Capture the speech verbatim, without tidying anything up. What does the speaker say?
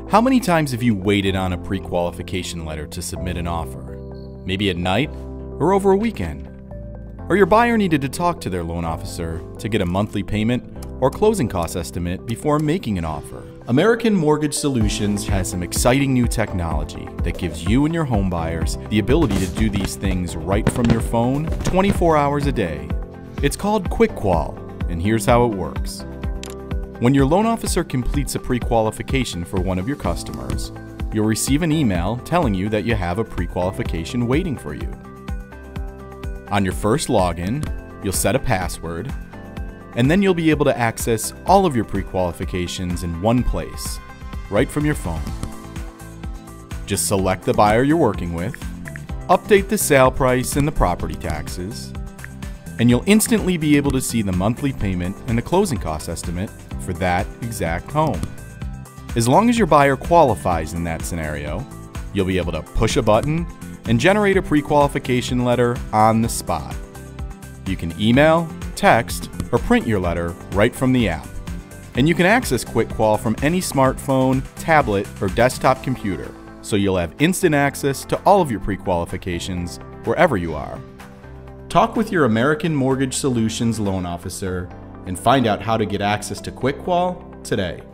How many times have you waited on a pre-qualification letter to submit an offer? Maybe at night or over a weekend? Or your buyer needed to talk to their loan officer to get a monthly payment or closing cost estimate before making an offer? American Mortgage Solutions has some exciting new technology that gives you and your home buyers the ability to do these things right from your phone twenty-four hours a day. It's called QuickQual, and here's how it works. When your loan officer completes a pre-qualification for one of your customers, you'll receive an email telling you that you have a pre-qualification waiting for you. On your first login, you'll set a password, and then you'll be able to access all of your pre-qualifications in one place, right from your phone. Just select the buyer you're working with, update the sale price and the property taxes, and you'll instantly be able to see the monthly payment and the closing cost estimate for that exact home. As long as your buyer qualifies in that scenario, you'll be able to push a button and generate a pre-qualification letter on the spot. You can email, text, or print your letter right from the app. And you can access QuickQual from any smartphone, tablet, or desktop computer, so you'll have instant access to all of your pre-qualifications wherever you are. Talk with your American Mortgage Solutions loan officer and find out how to get access to QuickQual today.